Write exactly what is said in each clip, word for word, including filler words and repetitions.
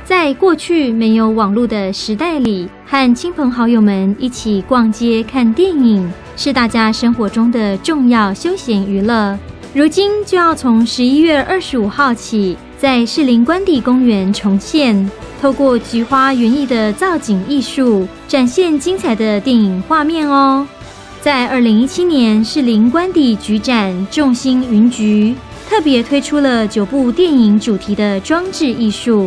在过去没有网络的时代里，和亲朋好友们一起逛街看电影，是大家生活中的重要休闲娱乐。如今就要从十一月二十五号起，在士林官邸公园重现，透过菊花园艺的造景艺术，展现精彩的电影画面哦。在二零一七年士林官邸菊展众星云菊，特别推出了九部电影主题的装置艺术。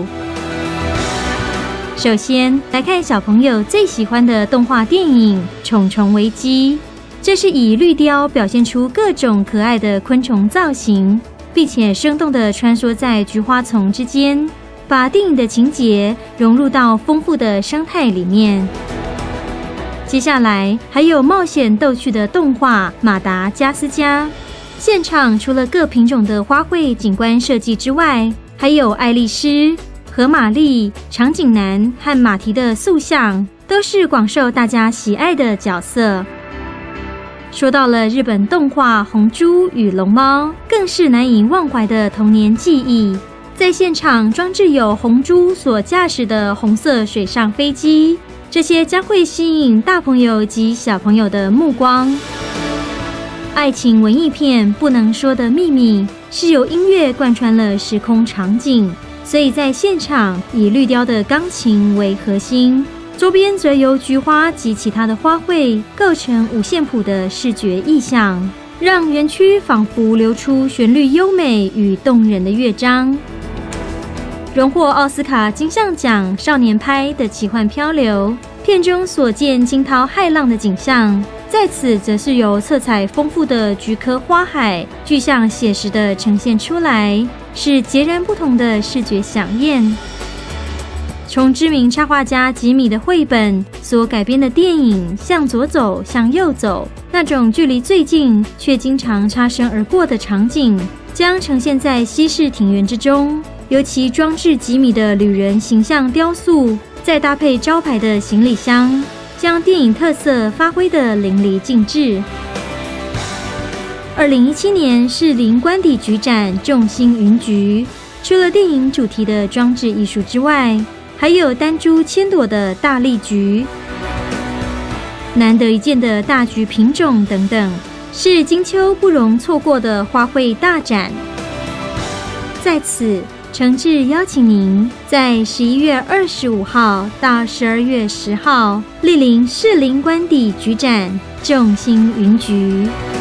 首先来看小朋友最喜欢的动画电影《虫虫危机》，这是以绿雕表现出各种可爱的昆虫造型，并且生动地穿梭在菊花丛之间，把电影的情节融入到丰富的生态里面。接下来还有冒险逗趣的动画《马达加斯加》，现场除了各品种的花卉景观设计之外，还有爱丽丝、河马丽、长颈男和马蹄的塑像，都是广受大家喜爱的角色。说到了日本动画《红猪与龙猫》，更是难以忘怀的童年记忆。在现场装置有红猪所驾驶的红色水上飞机，这些将会吸引大朋友及小朋友的目光。爱情文艺片《不能说的秘密》是由音乐贯穿了时空场景，所以在现场以绿雕的钢琴为核心，周边则由菊花及其他的花卉构成五线谱的视觉意象，让园区仿佛流出旋律优美与动人的乐章。荣获奥斯卡金像奖少年拍的奇幻漂流，片中所见惊涛骇浪的景象，在此则是由色彩丰富的菊科花海具象写实的呈现出来，是截然不同的视觉飨宴。从知名插画家吉米的绘本所改编的电影《向左走，向右走》，那种距离最近却经常擦身而过的场景，将呈现在西式庭园之中。尤其装置吉米的旅人形象雕塑，再搭配招牌的行李箱，将电影特色发挥得淋漓尽致。二零一七年士林官邸菊展众星云菊，除了电影主题的装置艺术之外，还有单株千朵的大丽菊、难得一见的大菊品种等等，是金秋不容错过的花卉大展。在此诚挚邀请您在十一月二十五号到十二月十号莅临士林官邸菊展众星云菊。